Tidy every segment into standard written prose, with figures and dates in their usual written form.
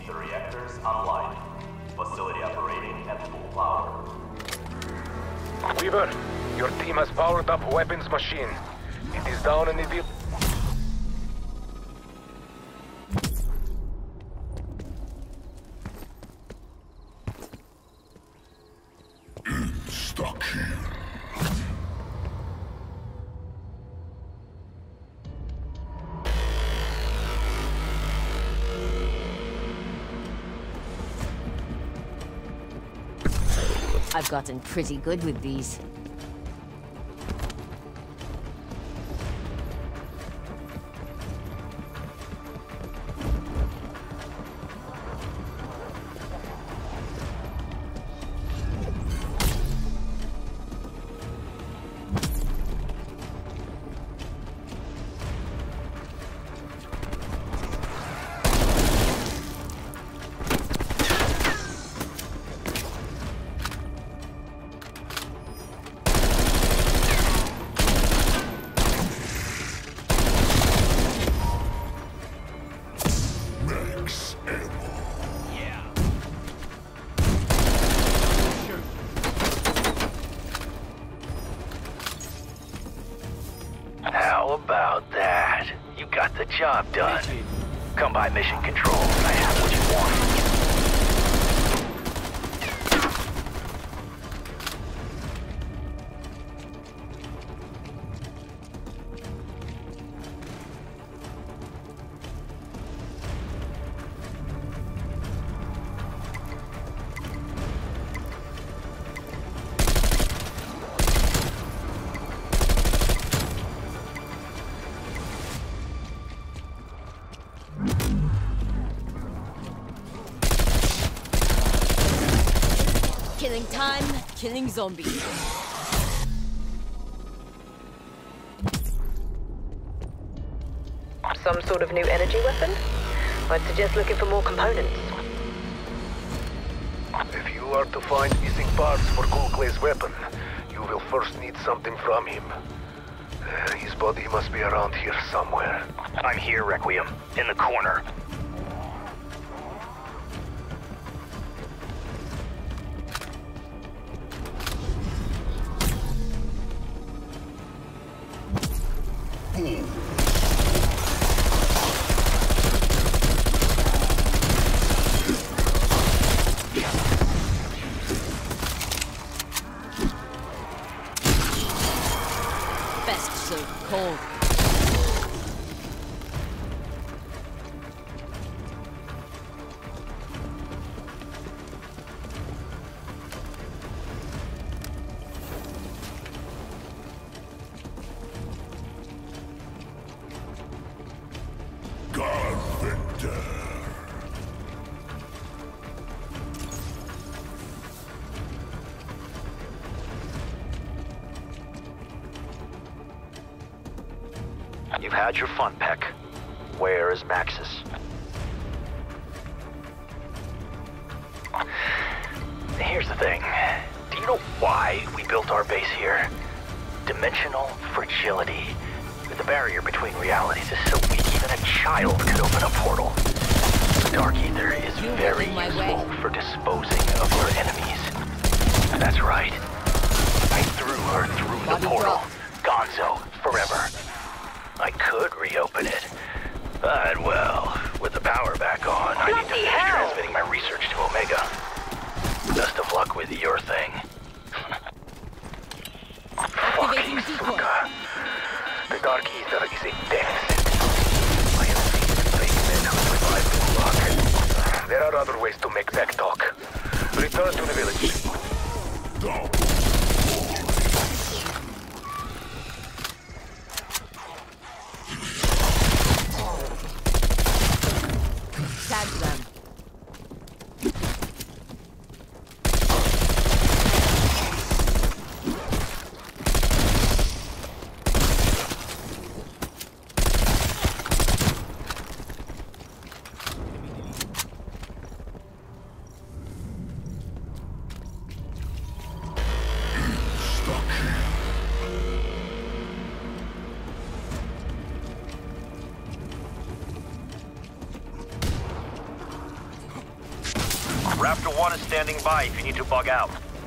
The reactors online. Facility operating at full power. Weaver, your team has powered up weapons machine. It is down in the deep. Stuck here. I've gotten pretty good with these. How about that? You got the job done. Come by Mission Control. I have what you want. Killing time, killing zombies. Some sort of new energy weapon? I'd suggest looking for more components. If you are to find missing parts for Kulkle's weapon, you will first need something from him. His body must be around here somewhere. I'm here, Requiem. In the corner. Best so cold. God, Victor. You've had your fun, Peck. Where is Maxis? Here's the thing. Do you know why we built our base here? Dimensional fragility. The barrier between realities is so weak, even a child could open a portal. The Dark Ether is very useful for disposing of your enemies. That's right. I threw her through the portal. Gonzo, forever. I could reopen it. But, well, with the power back on, I need to finish transmitting my research to Omega. Best of luck with your thing. Activating decoy. The Dark Ether is a death sentence. I have seen fake men who survive the Gulag. There are other ways to make back talk. Return to the village. Go. Tag them. Raptor 1 is standing by if you need to bug out.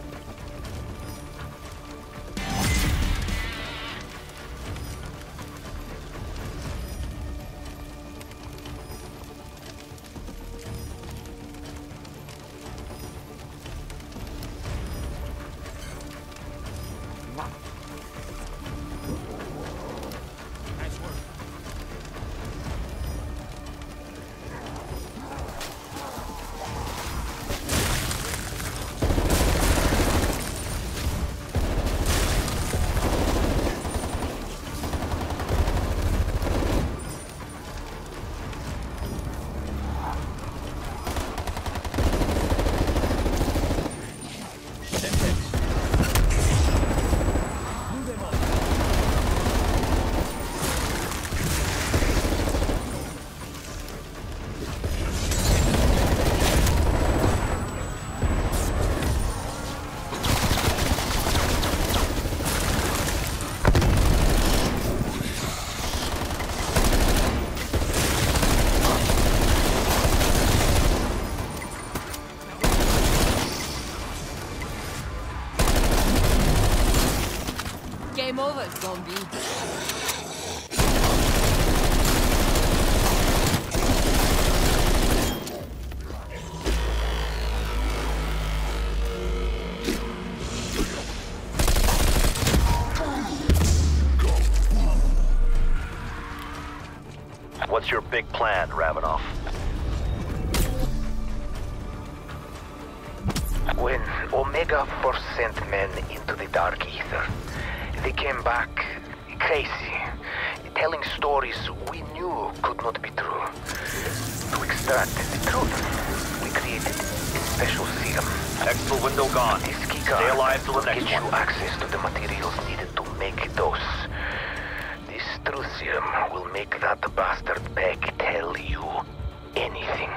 Game over, zombie. What's your big plan, Ravenov? When Omega first sent men into the Dark Ether, they came back crazy, telling stories we knew could not be true. To extract the truth, we created a special serum. Exfil window gone. This key Stay card alive till the next gives you one. access to the materials needed to make a dose. This truth serum will make that bastard Beck tell you anything.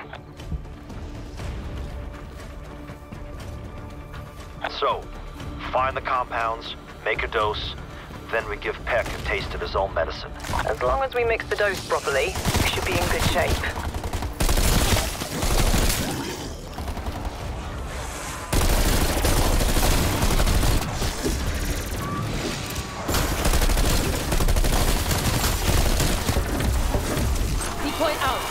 So, find the compounds, make a dose, then we give Peck a taste of his own medicine. As long as we mix the dose properly, we should be in good shape. Decoy out.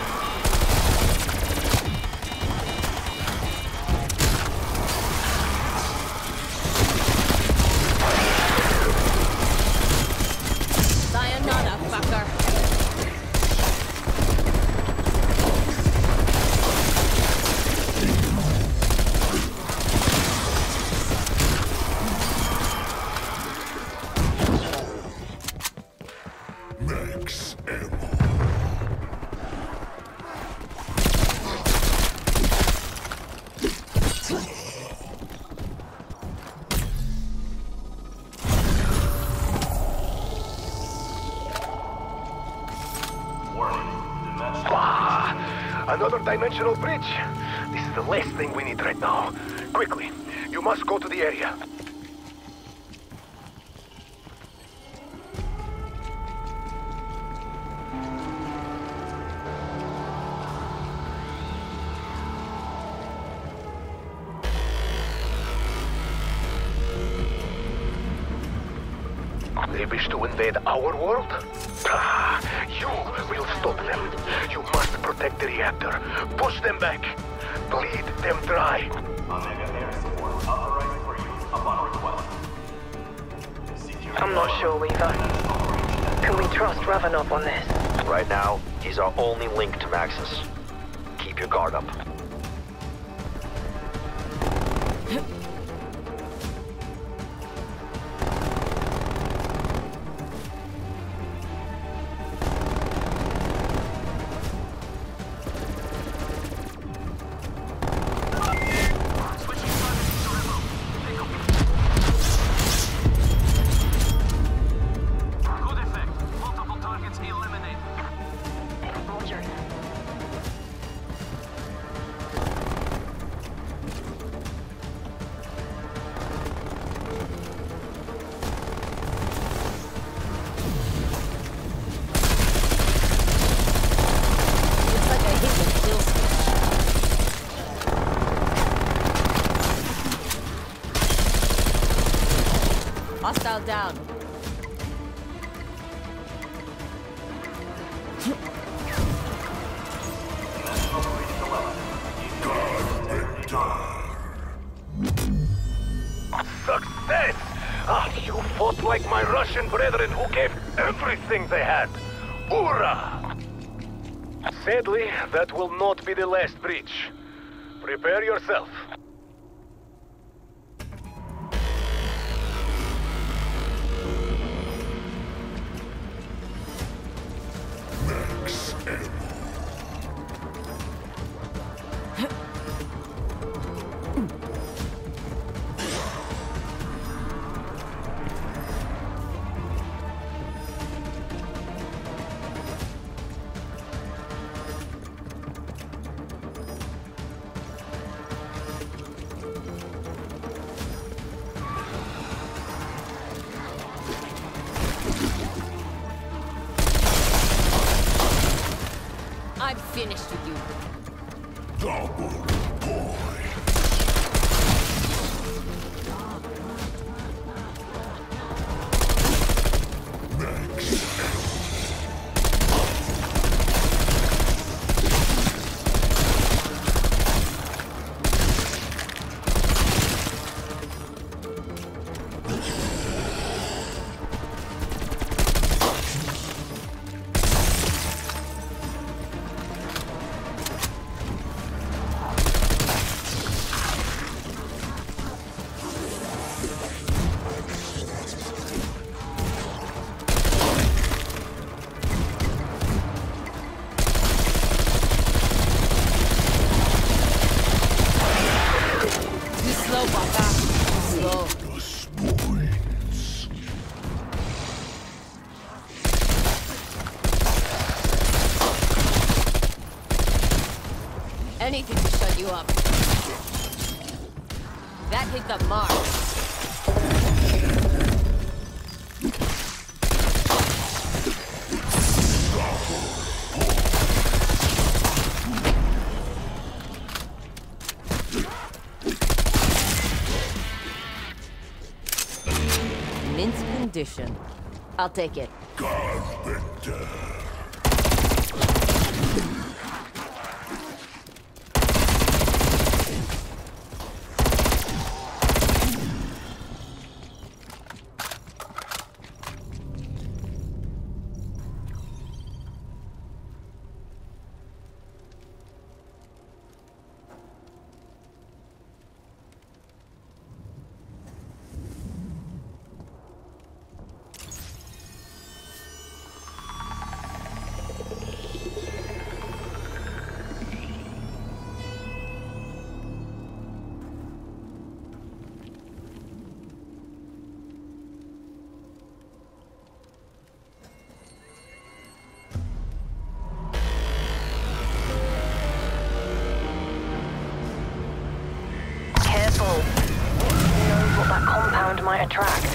Sayonara, fucker. Max ammo. Another dimensional bridge. This is the last thing we need right now. Quickly, you must go to the area. They wish to invade our world? You will stop them. You must protect the reactor. Push them back. Bleed them dry. Omega Air Support authorized for use upon request. I'm not sure, Weaver. Can we trust Ravenov on this? Right now, he's our only link to Maxis. Keep your guard up. Hostile down. Success! Ah, you fought like my Russian brethren who gave everything they had. Hoorah! Sadly, that will not be the last breach. Prepare yourself. Max ammo. I'm finished with you. Double point. Max Slow, Baka. Slow. points. Anything to shut you up. That hit the mark. Mint condition. I'll take it. Carpenter. Careful. Who knows what that compound might attract?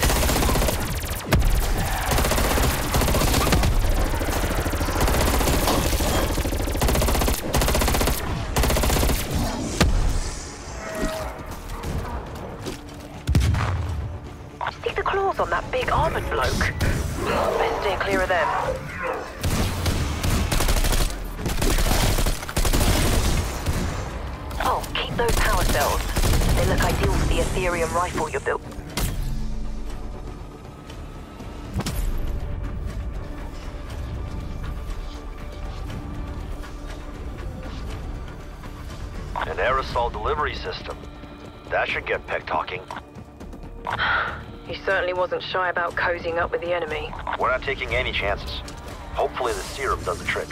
See the claws on that big armored bloke? Best steer clear of them. Oh, keep those power cells. They look ideal for the Ethereum rifle you built. An aerosol delivery system. That should get Peck talking. He certainly wasn't shy about cozying up with the enemy. We're not taking any chances. Hopefully the serum does the trick.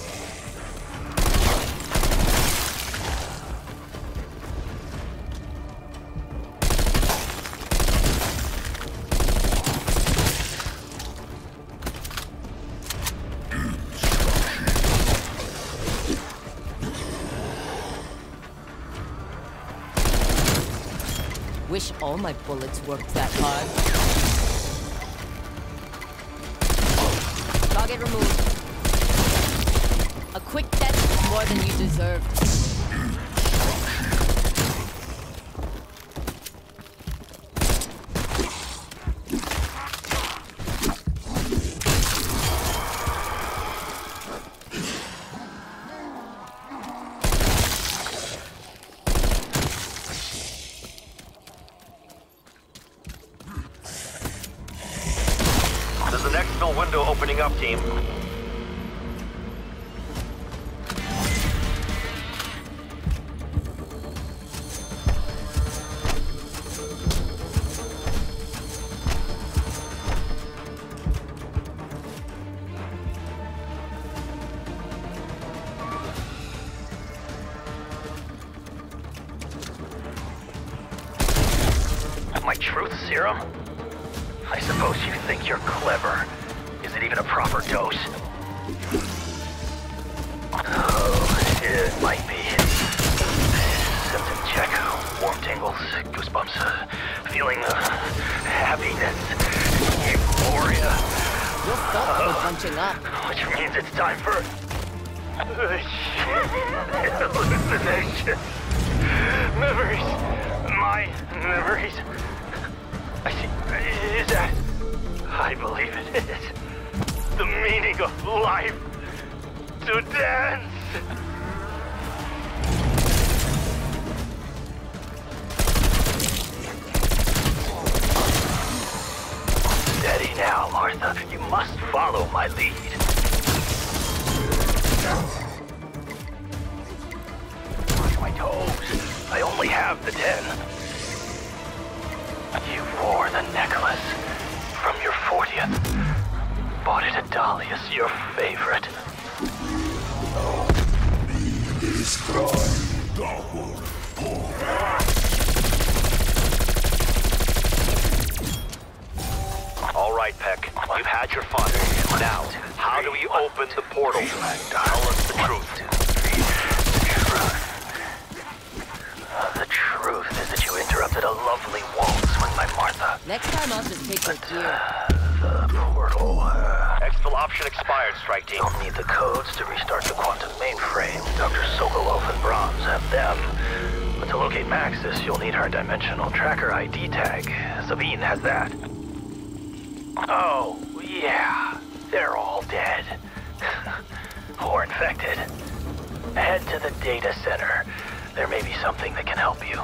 Wish all my bullets worked that hard. Target removed. A quick death is more than you deserve. Opening up, team. My truth serum? I suppose you think you're clever. Is it even a proper dose? Oh, it might be. Symptom check. Warm tingles, goosebumps, feeling happiness, euphoria. Your fault for bunching up. Which means it's time for... hallucination. Memories. My memories. I see. Is that... I believe it is. The meaning of life. To dance. Steady now, Martha. You must follow my lead. Watch my toes. I only have the 10. You wore the necklace from your 40th. Bought it at Dahlia's, your favorite. This crime double point. All right, Peck. You've had your fun. Now, how do we open the portal? Tell us the truth. The truth is that you interrupted a lovely waltz with my Martha. Next time I'll just take your gear. The portal, Exfil option expired, Strike Team. Don't need the codes to restart the quantum mainframe. Dr. Sokolov and Brahms have them. But to locate Maxis, you'll need her dimensional tracker ID tag. Sabine has that. Oh, yeah. They're all dead. Or infected. Head to the data center. There may be something that can help you.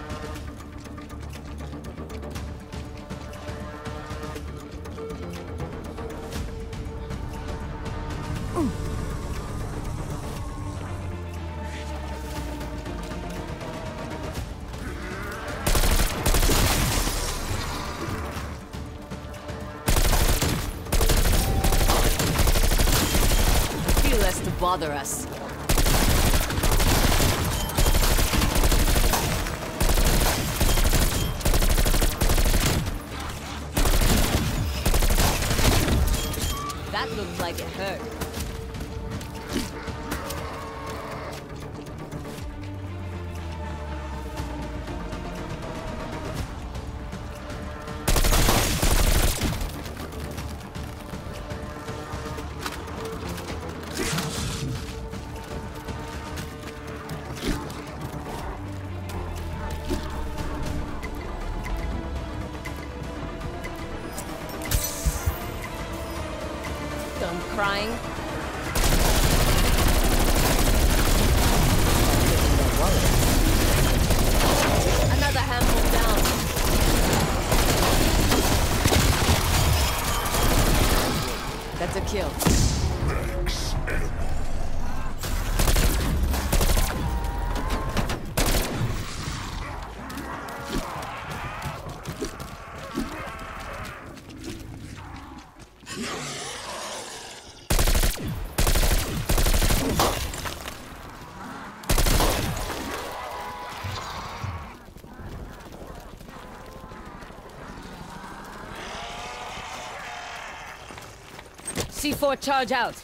Feel less to bother us. That looked like it hurt. Done crying. Another handful down. That's a kill. Max ammo. C4 charge out.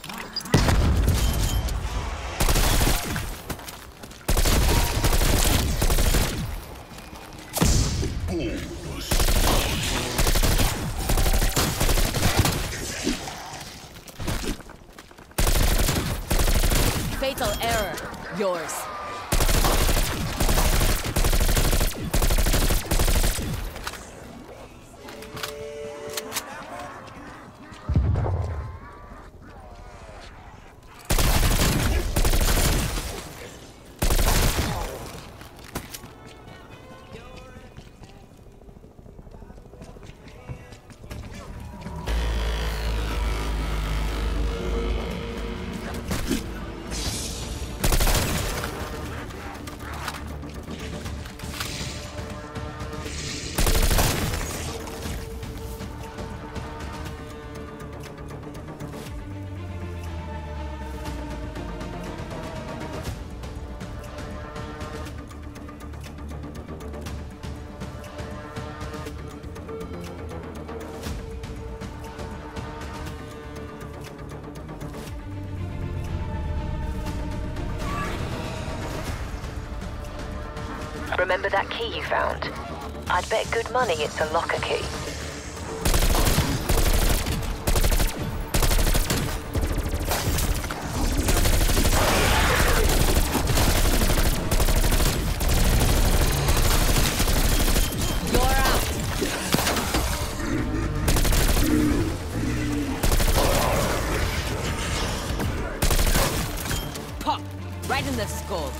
Fatal error. Yours. Remember that key you found? I'd bet good money it's a locker key. Right in the skull.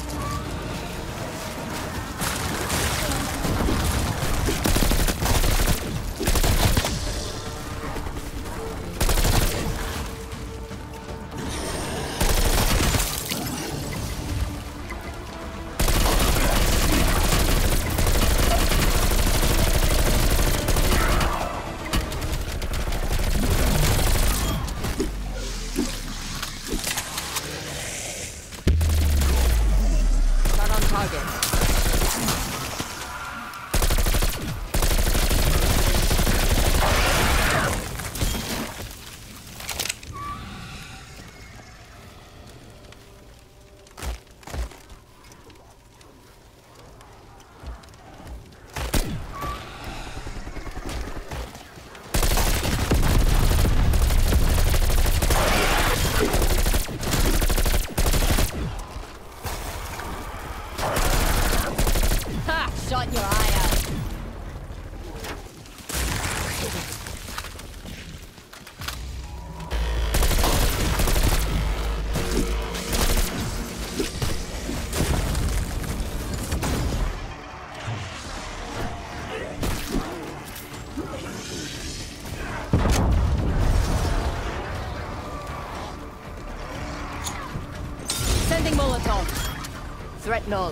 Shot your eye out. Sending Molotov. Threat null.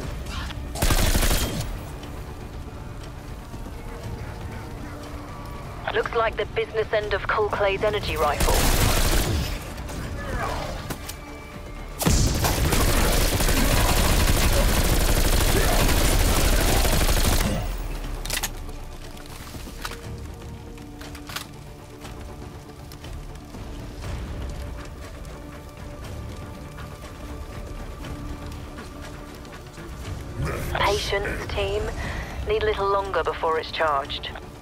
Looks like the business end of Cool Clay's energy rifle. Patience, team. Need a little longer before it's charged.